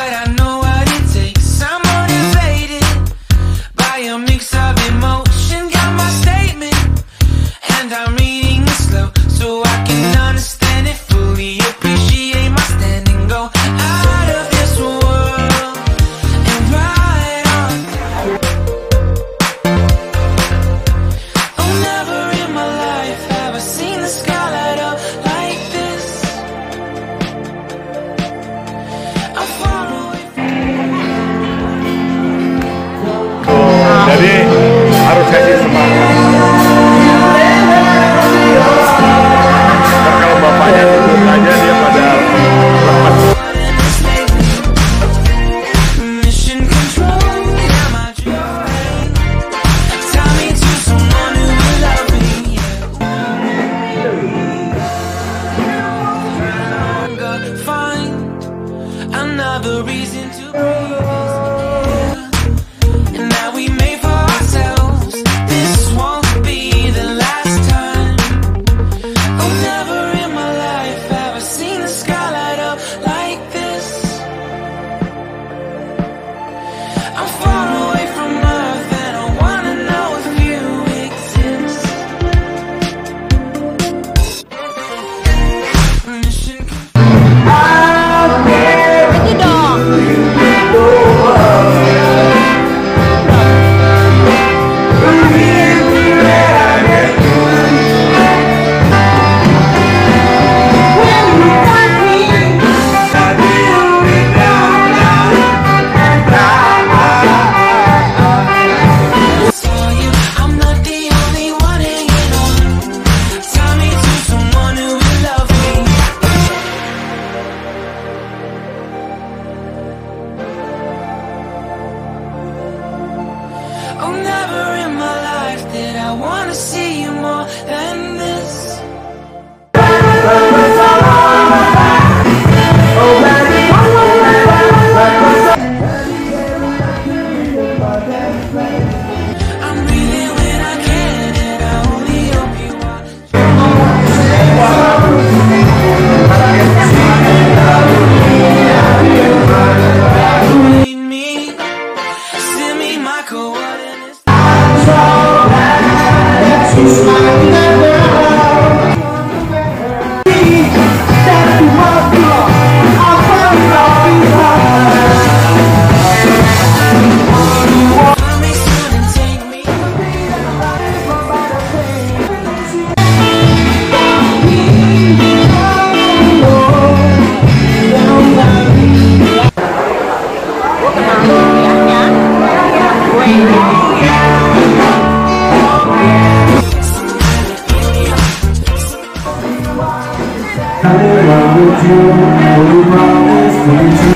but I know what it takes. I'm motivated by a mix of emotion. Got my statement, and I'm reading it slow so I can understand it fully. Appreciate my stand and go out of this world and ride on. Oh, never in my life have I seen the sky light up like this. I'm far away Jadi harus kasih semangat. Karena kalau bapaknya duduk aja dia pada lepas. mission control. Got my dream. Tie me to someone who will love me. Find another reason to breathe. And now we made for ourselves. This won't be the last time. Oh, never in my life have I seen the sky light up like this. I'm far away from Earth and I wanna know if you exist. Mission Itu dong. for you, I'm not the only one hanging on. Tie me to someone who will love me. Oh, never in my life did I wanna see you more than this. I'm breathing when I can, and I only hope you are. Need me, send me my coordinates. Find me soon and take me. I promise you,